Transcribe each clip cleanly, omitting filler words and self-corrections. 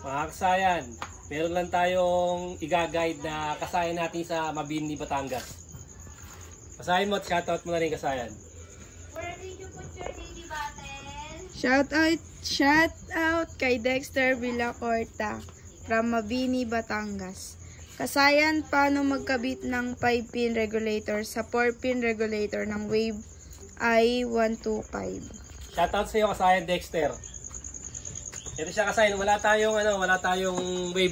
Mga kasayan, meron lang tayong i-guide na kasayan natin sa Mabini, Batangas. Kasayan mo at shoutout mo na rin kasayan. Where did you put your daily bottle? Shout out kay Dexter Villacorta from Mabini, Batangas. Kasayan, paano magkabit ng 5-pin regulator sa 4-pin regulator ng Wave i125? Shoutout sa iyo kasayan Dexter. Ito siya kasayan, wala tayong Wave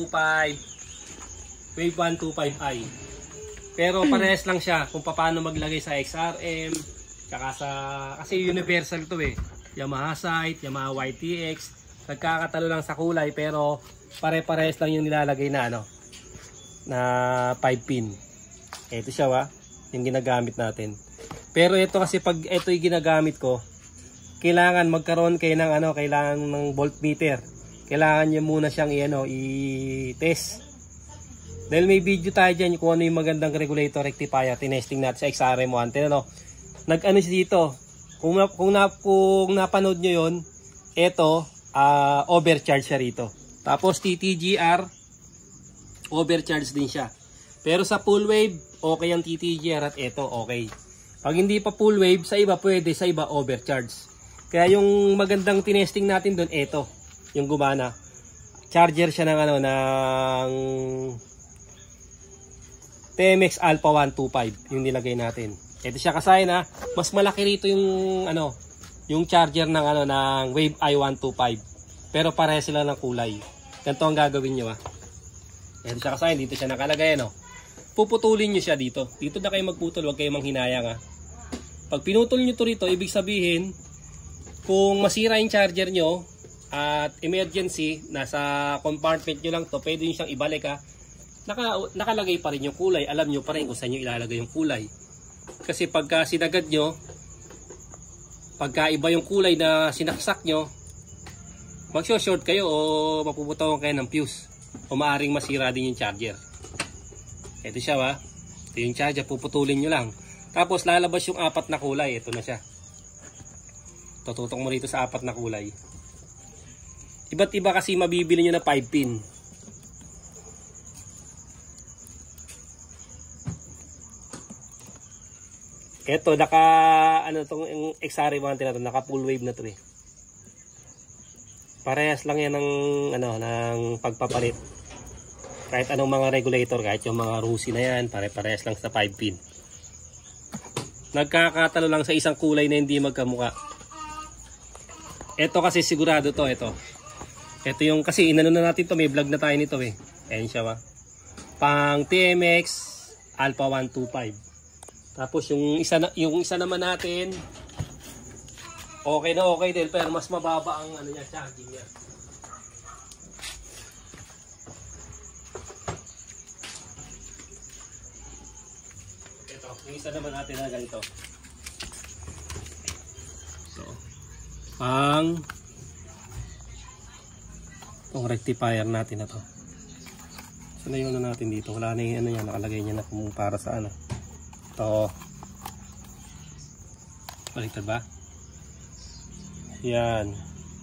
125, Wave 125i. Pero parehas lang siya kung paano maglagay sa XRM, tsaka kasi universal to eh. Yamaha Sight, Yamaha YTX, nagkakatalo lang sa kulay pero pare-parehas lang yung nilalagay na na 5-pin. Ito siya yung ginagamit natin. Pero ito kasi pag ito yung ginagamit ko, kailangan magkaroon kayo ng kailangan ng voltmeter. Kailangan niyo muna siyang i-test. Dahil may video tayo diyan kung ano yung magandang regulator rectifier, tinesting natin sa XRM 110 Nag-ano siya dito. Kung napanood niyo 'yon, ito overcharge siya rito. Tapos TTGR overcharge din siya. Pero sa full wave, okay ang TTGR at ito okay. Pag hindi pa full wave, sa iba pwede, sa iba overcharge. Kaya yung magandang tinesting natin doon, ito, yung gumana. Charger siya ng ng TMX Alpha 125, yung nilagay natin. Ito siya kasayan mas malaki rito yung yung charger ng ng Wave i125. Pero pareha sila ng kulay. Ganito ang gagawin niyo Ito siya kasayan, dito siya nakalagay Puputulin niyo siya dito. Dito na kayo magputol, huwag kayong manghinayang Pag pinutol niyo to rito, ibig sabihin kung masira yung charger nyo at emergency, nasa compartment nyo lang to, pwede nyo siyang ibalik nakalagay pa rin yung kulay. Alam nyo pa rin kung saan nyo ilalagay yung kulay. Kasi pagka sinagad nyo, pagka iba yung kulay na sinaksak nyo, magsho-short kayo o mapuputawan kayo ng fuse. O maaring masira din yung charger. Ito siya Ito yung charger, puputulin nyo lang. Tapos lalabas yung 4 na kulay. Ito na siya. Tututok mo rito sa 4 na kulay. Iba't iba kasi mabibili nyo na 5-pin. Ito tong XRM 110 na to, naka full wave na to Parehas lang yan ng pagpapalit. Kahit anong mga regulator, kahit yung mga Rusi na yan, pare-parehas lang sa 5-pin. Nagkakatalo lang sa isang kulay na hindi magkamuka. Ito kasi sigurado to, ito yung kasi inano na natin to, may vlog na tayo nito Ayan siya pang TMX Alpha 125. Tapos yung isa naman natin okay din pero mas mababa ang charging niya. Ito, yung isa naman natin na ganito. Itong rectifier natin na to. So na yung natin dito. Wala na yung nakalagay niya na kung para sa ito. Baliktad ba? Yan.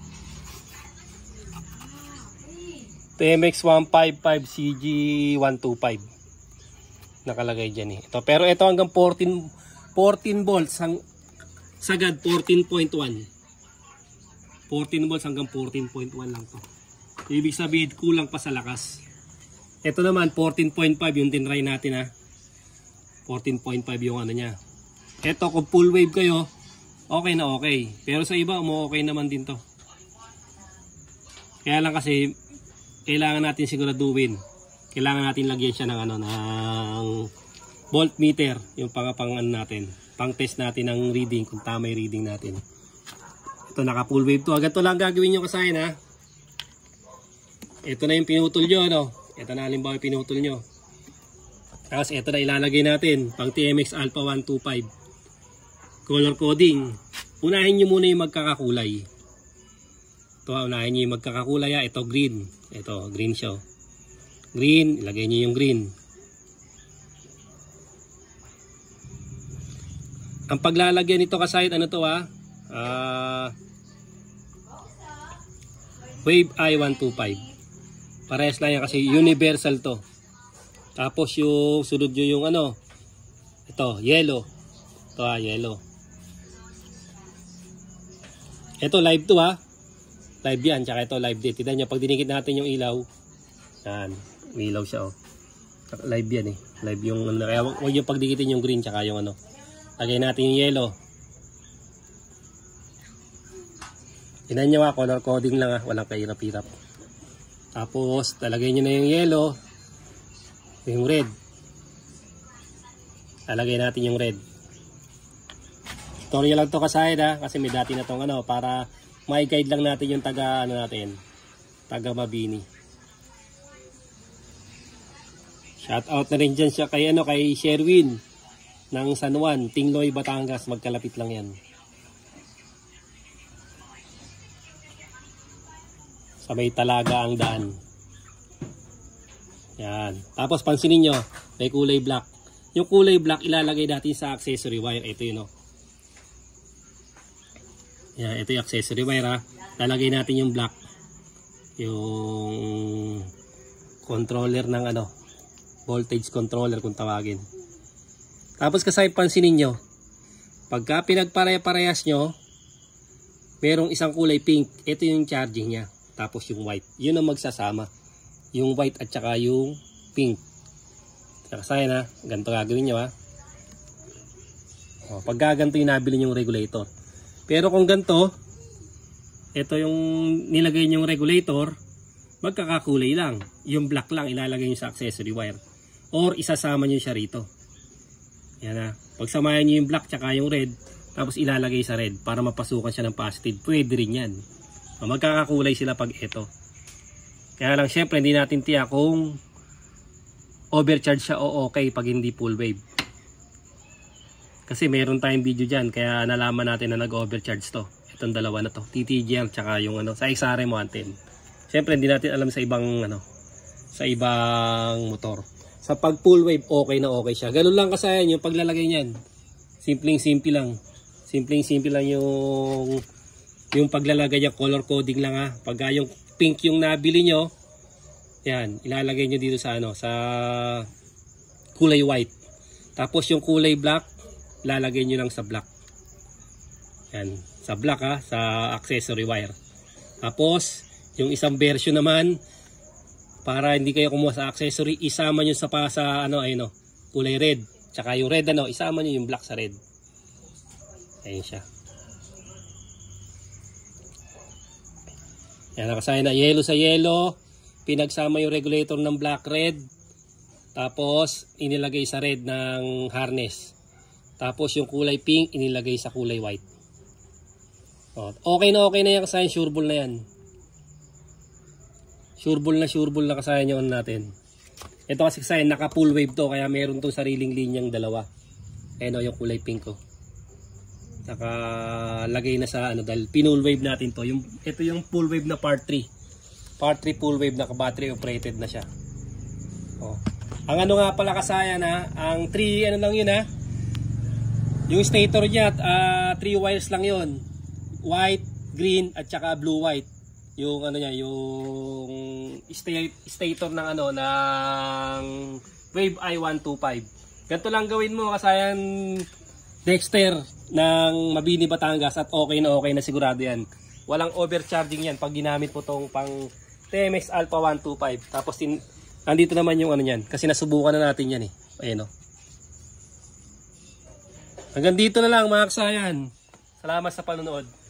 TMX 155 CG 125. Nakalagay dyan Ito. Pero ito hanggang 14 volts. Sagad 14.1. 14 volts hanggang 14.1 lang to. Ibig sabihin kulang pa sa lakas. Ito naman 14.5 yung tinry natin 14.5 yung niya. Ito kung full wave kayo, okay na okay. Pero sa iba okay naman din to. Kaya lang kasi kailangan natin siguraduhin. Kailangan natin lagyan siya ng ng voltmeter, yung pang natin. Pang test natin ng reading kung tama yung reading natin. Ito naka full wave to. Ganito lang gagawin nyo kasayan Ito na yung pinutol nyo Ito na halimbawa yung pinutol nyo. Tapos ito na ilalagay natin pang TMX Alpha 125. Color coding. Unahin nyo muna yung magkakakulay. Ito unahin nyo yung magkakakulay Ito green. Ito green siya Green. Ilagay nyo yung green. Ang paglalagyan nito kasayan Wave i125. Parehas lang yan kasi universal to. Tapos yung sunod nyo yung ano, ito, yellow. Ito yellow. Ito live to Live yan, tsaka ito live din. Tignan nyo, pag dinikit natin yung ilaw, yan, may ilaw siya Live yan Live yung ano, kaya huwag yung pagdikitin yung green tsaka yung ano. Lagay natin yung yellow. Tignan nyo color coding lang walang kahirap-hirap. Tapos, talagay nyo na yung yellow, yung red. Talagay natin yung red. Tutorial lang to kasahid kasi may dati na tong ano, para may guide lang natin yung taga Mabini. Shout out na rin dyan siya kay Sherwin ng San Juan, Tingloy, Batangas. Magkalapit lang yan. Sa may Talaga ang daan. Yan. Tapos pansinin nyo, may kulay black. Yung kulay black ilalagay natin sa accessory wire. Ito yun Yan, ito yung accessory wire Lalagay natin yung black. Yung controller ng voltage controller kung tawagin. Tapos kasi pansinin nyo, pagka pinagpare-parehas nyo, merong isang kulay pink. Ito yung charging nya. Tapos yung white. Yun ang magsasama. Yung white at saka yung pink. Kasi ganito gagawin nyo pag gaganto yung nabili yung regulator. Pero kung ganito, ito yung nilagay yung regulator, magkakakulay lang. Yung black lang ilalagay nyo sa accessory wire. Or isasama nyo siya rito. Yan pagsamayan nyo yung black tsaka yung red, tapos ilalagay sa red para mapasukan siya ng positive. Pwede rin yan. Magkakakulay sila pag ito. Kaya lang syempre hindi natin tiyak kung overcharge siya o okay pag hindi full wave. Kasi meron tayong video dyan, kaya nalaman natin na nag-overcharge to. Itong dalawa na to, TTGL tsaka yung sa XRM 110. Siyempre hindi natin alam sa ibang motor. Sa pag full wave okay na okay siya. Ganun lang kasayan yung paglalagay niyan. Simpleng-simple lang. Simpleng-simple lang yung paglalagay niya, color coding lang Pag yung pink yung nabili nyo, yan, ilalagay nyo dito sa sa kulay white. Tapos yung kulay black, lalagay nyo lang sa black. Yan, sa black sa accessory wire. Tapos, yung isang version naman, para hindi kayo kumuha sa accessory, isama nyo sa kulay red. Tsaka yung red isama nyo yung black sa red. Ayun siya. Yan, nakasaya na yellow sa yellow. Pinagsama yung regulator ng black red. Tapos, inilagay sa red ng harness. Tapos yung kulay pink inilagay sa kulay white. Okay na yan kasayan, sureball na yan. Sureball na kasayan yung natin. Ito kasi kasayan naka full wave to, kaya meron tong sariling linyang dalawa. Ayan yung kulay pink Saka lagay na sa dahil pinull wave natin to. Ito yung full wave na part 3. Part 3 full wave na battery operated na siya. Ang nga pala kasayan ang 3 lang yun yung stator niya, 3 wires lang yon. White, green, at saka blue-white. Yung yung stator ng ng Wave i125. Ganito lang gawin mo kasayan Dexter ng Mabini, Batangas at okay na sigurado yan. Walang overcharging yan pag ginamit mo tong pang TMX Alpha 125. Tapos nandito naman yung yan kasi nasubukan na natin yan Ayan Hanggang dito na lang mga kasayan. Salamat sa panonood.